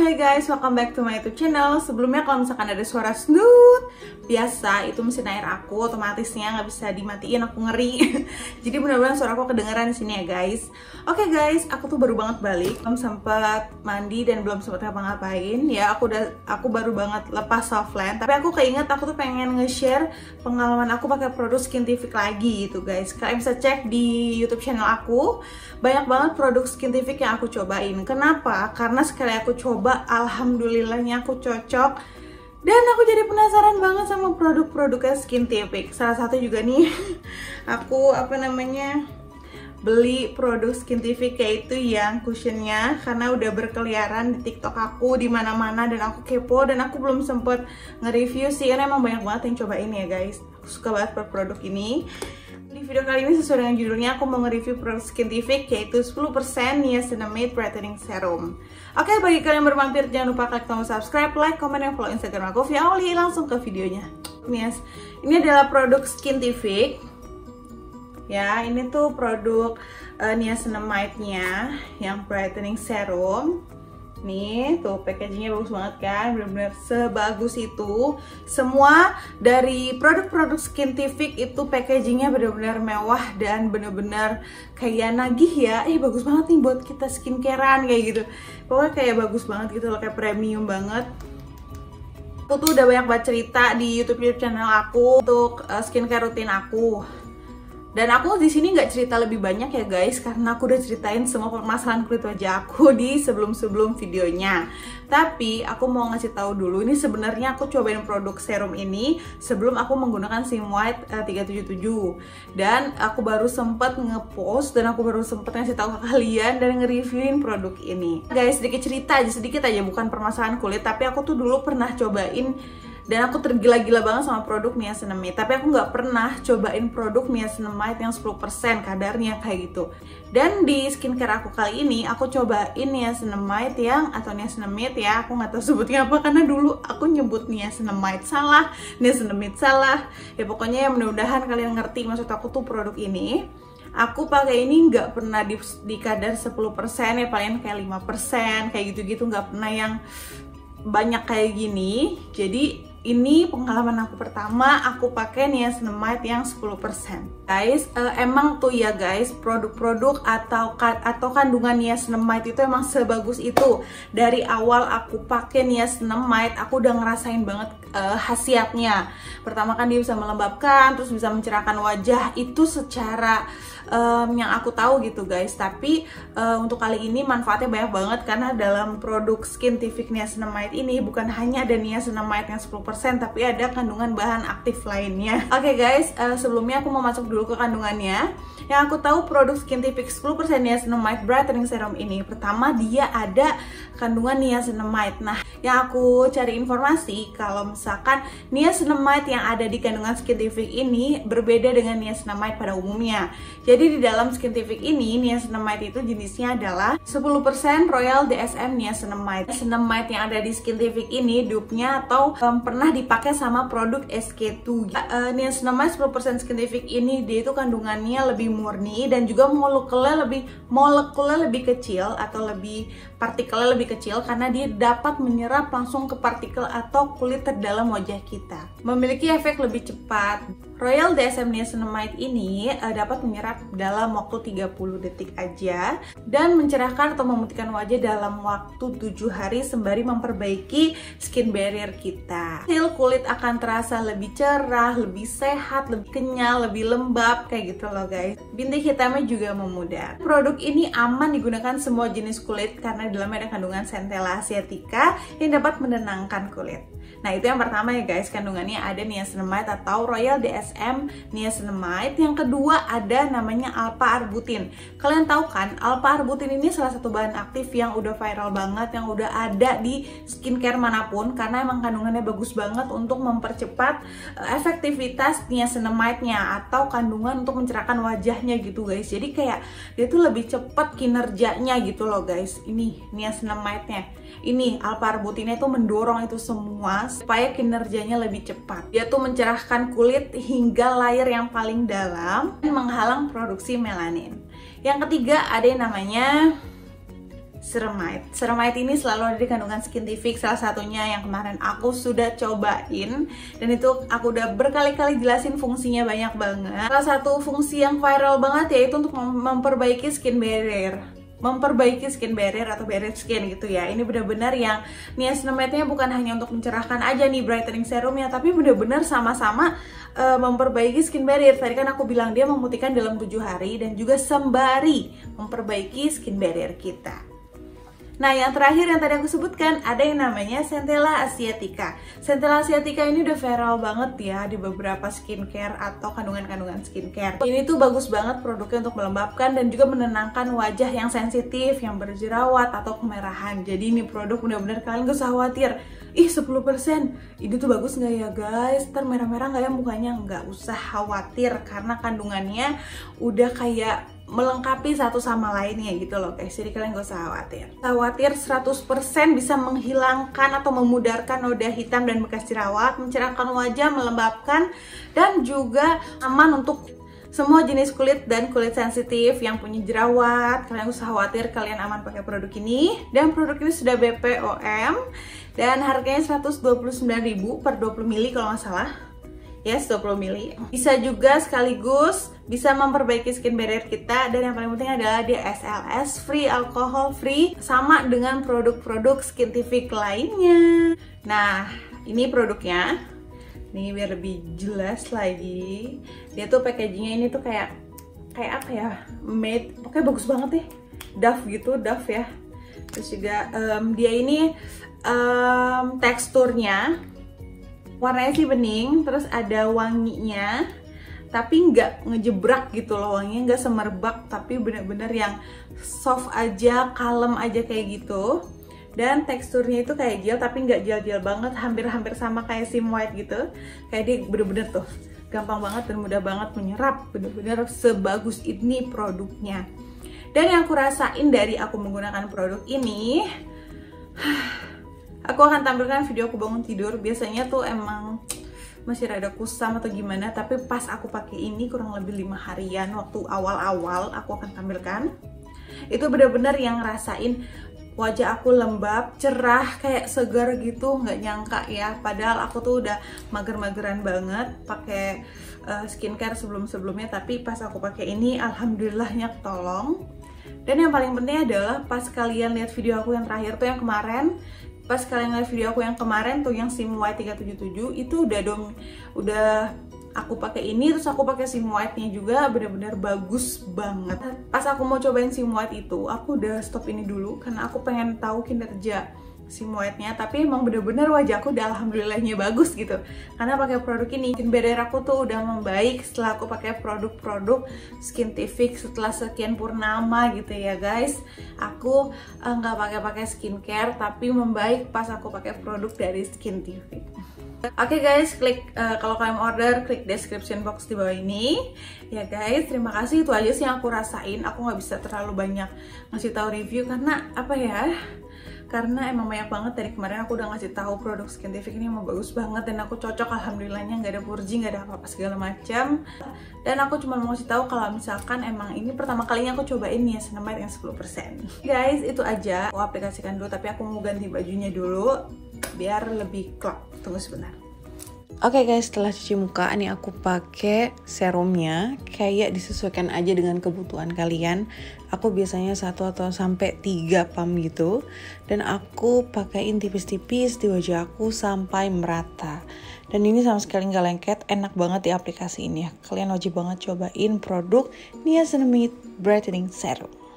Halo guys, welcome back to my YouTube channel. Sebelumnya kalau misalkan ada suara snut, biasa itu mesin air aku otomatisnya nggak bisa dimatiin, aku ngeri. Jadi benar-benar suara aku kedengeran di sini ya guys. Oke guys, aku tuh baru banget balik, belum sempat mandi dan belum sempat ngapa-ngapain. Ya aku baru banget lepas Softland. Tapi aku keinget aku tuh pengen nge-share pengalaman aku pakai produk Skintific lagi gitu guys. Kalian bisa cek di YouTube channel aku. Banyak banget produk Skintific yang aku cobain. Kenapa? Karena sekali aku coba, alhamdulillahnya aku cocok. Dan aku jadi penasaran banget sama produk-produknya Skintific. Salah satu juga nih, aku beli produk Skintific yaitu yang cushionnya, karena udah berkeliaran di TikTok aku di mana-mana dan aku kepo dan aku belum sempet nge-review sih, karena emang banyak banget yang cobain ya guys. Aku suka banget produk ini. Di video kali ini sesuai dengan judulnya, aku mau nge-review produk Skintific yaitu 10% Niacinamide Brightening Serum. Oke, bagi kalian yang baru mampir jangan lupa klik tombol subscribe, like, comment, dan follow Instagram aku via Oli. Langsung ke videonya. Ini adalah produk Skintific. Ya, ini tuh produk Niacinamide-nya yang Brightening Serum. Nih, tuh packagingnya bagus banget kan, bener-bener sebagus itu. Semua dari produk-produk Skintific itu packagingnya bener-bener mewah dan bener-bener kayak nagih ya. Bagus banget nih buat kita skincarean kayak gitu. Pokoknya kayak bagus banget gitu loh, kayak premium banget. Aku tuh udah banyak banget cerita di YouTube channel aku untuk skincare rutin aku. Dan aku di sini nggak cerita lebih banyak ya guys, karena aku udah ceritain semua permasalahan kulit wajah aku di sebelum videonya. Tapi aku mau ngasih tahu dulu, ini sebenarnya aku cobain produk serum ini sebelum aku menggunakan Sim White 377. Dan aku baru sempet ngepost dan aku baru sempet ngasih tahu ke kalian dan nge-reviewin produk ini. Guys, sedikit aja, bukan permasalahan kulit, tapi aku tuh dulu pernah cobain dan aku tergila-gila banget sama produk Niacinamide. Tapi aku nggak pernah cobain produk Niacinamide yang 10% kadarnya kayak gitu. Dan di skincare aku kali ini, aku cobain Niacinamide atau Niacinamide ya, aku nggak tahu sebutnya apa karena dulu aku nyebut Niacinamide salah, Niacinamide salah. Ya pokoknya ya mudah-mudahan kalian ngerti maksud aku tuh produk ini. Aku pakai ini nggak pernah di kadar 10% ya, paling kayak 5% kayak gitu-gitu, nggak pernah yang banyak kayak gini. Jadi ini pengalaman aku pertama aku pakai Niacinamide yang 10%. Guys, emang tuh ya guys, produk-produk atau kandungan Niacinamide itu emang sebagus itu. Dari awal aku pakai Niacinamide, aku udah ngerasain banget khasiatnya. Pertama kan dia bisa melembabkan, terus bisa mencerahkan wajah, itu secara yang aku tahu gitu guys. Tapi untuk kali ini manfaatnya banyak banget, karena dalam produk Skintific Niacinamide ini bukan hanya ada Niacinamide yang 10%, tapi ada kandungan bahan aktif lainnya. Oke guys, sebelumnya aku mau masuk dulu ke kandungannya. Yang aku tahu produk Skintific 10% Niacinamide Brightening Serum ini, pertama dia ada kandungan niacinamide. Nah, yang aku cari informasi kalau misalkan niacinamide yang ada di kandungan Skintific ini berbeda dengan niacinamide pada umumnya. Jadi di dalam Skintific ini, niacinamide itu jenisnya adalah 10% Royal DSM Niacinamide. Niacinamide yang ada di Skintific ini dupe-nya atau pernah dipakai sama produk SK2. Niacinamide 10% Skintific ini dia itu kandungannya lebih murni dan juga molekulnya lebih kecil atau partikelnya lebih kecil, karena dia dapat menyerap langsung ke partikel atau kulit terdalam wajah kita. Memiliki efek lebih cepat. Royal DSM Niacinamide ini dapat menyerap dalam waktu 30 detik aja dan mencerahkan atau memutihkan wajah dalam waktu 7 hari sembari memperbaiki skin barrier kita. Hasil kulit akan terasa lebih cerah, lebih sehat, lebih kenyal, lebih lembab kayak gitu loh guys. Bintik hitamnya juga memudar. Produk ini aman digunakan semua jenis kulit karena di dalamnya ada kandungan Centella asiatica yang dapat menenangkan kulit. Nah, itu yang pertama ya guys, kandungannya ada niacinamide atau Royal DSM Niacinamide. Yang kedua ada namanya alpha-arbutin. Kalian tahu kan, alpha-arbutin ini salah satu bahan aktif yang udah viral banget, yang udah ada di skincare manapun, karena emang kandungannya bagus banget untuk mempercepat efektivitas niacinamide-nya atau kandungan untuk mencerahkan wajahnya gitu guys. Jadi kayak dia tuh lebih cepat kinerjanya gitu loh guys. Ini niacinamide-nya. Ini alpha-arbutinnya tuh mendorong itu semua supaya kinerjanya lebih cepat. Dia tuh mencerahkan kulit hingga layer yang paling dalam dan menghalang produksi melanin. Yang ketiga ada yang namanya Ceramide ini selalu ada di kandungan Skintific, salah satunya yang kemarin aku sudah cobain, dan itu aku udah berkali-kali jelasin fungsinya banyak banget. Salah satu fungsi yang viral banget yaitu untuk memperbaiki skin barrier, atau barrier skin gitu ya. Ini benar-benar yang niacinamide-nya bukan hanya untuk mencerahkan aja nih brightening serumnya, tapi benar-benar sama-sama memperbaiki skin barrier. Tadi kan aku bilang dia memutihkan dalam 7 hari dan juga sembari memperbaiki skin barrier kita. Nah, yang terakhir yang tadi aku sebutkan ada yang namanya Centella Asiatica. Centella Asiatica ini udah viral banget ya di beberapa skincare atau kandungan-kandungan skincare. Ini tuh bagus banget produknya untuk melembabkan dan juga menenangkan wajah yang sensitif, yang berjerawat atau kemerahan. Jadi ini produk benar-benar kalian gak usah khawatir. Ih 10%, ini tuh bagus nggak ya guys? Ntar merah-merah nggak ya mukanya? Nggak usah khawatir karena kandungannya udah kayak melengkapi satu sama lainnya gitu loh guys. Jadi kalian gak usah khawatir. 100% bisa menghilangkan atau memudarkan noda hitam dan bekas jerawat, mencerahkan wajah, melembabkan, dan juga aman untuk semua jenis kulit dan kulit sensitif yang punya jerawat. Kalian gak usah khawatir, kalian aman pakai produk ini. Dan produk ini sudah BPOM dan harganya 129.000 per 20 ml kalau nggak salah. Yes, 20 ml. Bisa juga sekaligus bisa memperbaiki skin barrier kita, dan yang paling penting adalah dia SLS free, alkohol free, sama dengan produk-produk Skintific lainnya. Nah, ini produknya. Nih biar lebih jelas lagi. Dia tuh packagingnya ini tuh kayak apa ya? Made, pokoknya bagus banget nih. Dove gitu, Dove ya. Terus juga dia ini teksturnya warnanya sih bening, terus ada wanginya, tapi nggak ngejebrak gitu loh, wanginya nggak semerbak, tapi bener-bener yang soft aja, kalem aja kayak gitu. Dan teksturnya itu kayak gel, tapi nggak gel-gel banget, hampir-hampir sama kayak Sim White gitu. Kayak dia bener-bener tuh gampang banget dan mudah banget menyerap, bener-bener sebagus ini produknya. Dan yang aku rasain dari aku menggunakan produk ini, aku akan tampilkan video aku bangun tidur. Biasanya tuh emang masih rada kusam atau gimana, tapi pas aku pakai ini kurang lebih 5 harian waktu awal-awal aku akan tampilkan. Itu bener-bener yang ngerasain wajah aku lembab, cerah, kayak segar gitu. Nggak nyangka ya, padahal aku tuh udah mager-mageran banget pakai skincare sebelum-sebelumnya, tapi pas aku pakai ini alhamdulillahnya ketolong. Dan yang paling penting adalah pas kalian lihat video aku yang terakhir tuh yang kemarin, pas kalian lihat video aku yang kemarin tuh yang Sim White 377 itu udah aku pakai ini, terus aku pakai Sim White-nya juga, bener-bener bagus banget. Pas aku mau cobain Sim White itu, aku udah stop ini dulu karena aku pengen tahu kinerja Sim White-nya, tapi emang bener-bener wajahku udah alhamdulillahnya bagus gitu karena pakai produk ini. Skin barrier aku tuh udah membaik setelah aku pakai produk-produk Skintific setelah sekian purnama gitu ya guys. Aku nggak pakai skincare, tapi membaik pas aku pakai produk dari Skintific. Oke guys, klik kalau kalian order, klik description box di bawah ini ya guys. Terima kasih, itu aja sih yang aku rasain. Aku nggak bisa terlalu banyak ngasih tahu review karena apa ya, karena emang banyak banget dari kemarin aku udah ngasih tahu produk Skintific ini emang bagus banget dan aku cocok, alhamdulillahnya nggak ada purging, nggak ada apa-apa segala macam. Dan aku cuma mau ngasih tahu kalau misalkan emang ini pertama kalinya aku cobain niacinamide yang 10%. Guys, itu aja. Aku aplikasikan dulu, tapi aku mau ganti bajunya dulu biar lebih klop. Tunggu sebentar. Oke guys, setelah cuci muka, ini aku pakai serumnya, kayak disesuaikan aja dengan kebutuhan kalian. Aku biasanya 1 atau sampai 3 pump gitu, dan aku pakaiin tipis-tipis di wajah aku sampai merata. Dan ini sama sekali nggak lengket, enak banget di aplikasi ini ya. Kalian wajib banget cobain produk Niacinamide Brightening Serum.